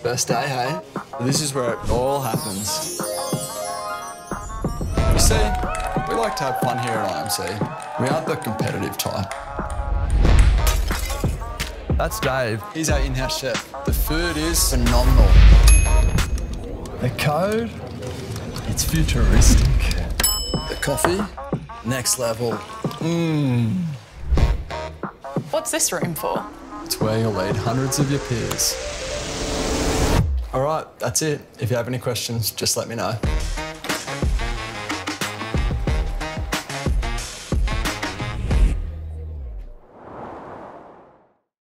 First day, hey? This is where it all happens. You see, we like to have fun here at IMC. We aren't the competitive type. That's Dave. He's our in-house chef. The food is phenomenal. The code, it's futuristic. The coffee, next level. What's this room for? It's where you'll lead hundreds of your peers. All right, that's it. If you have any questions, just let me know.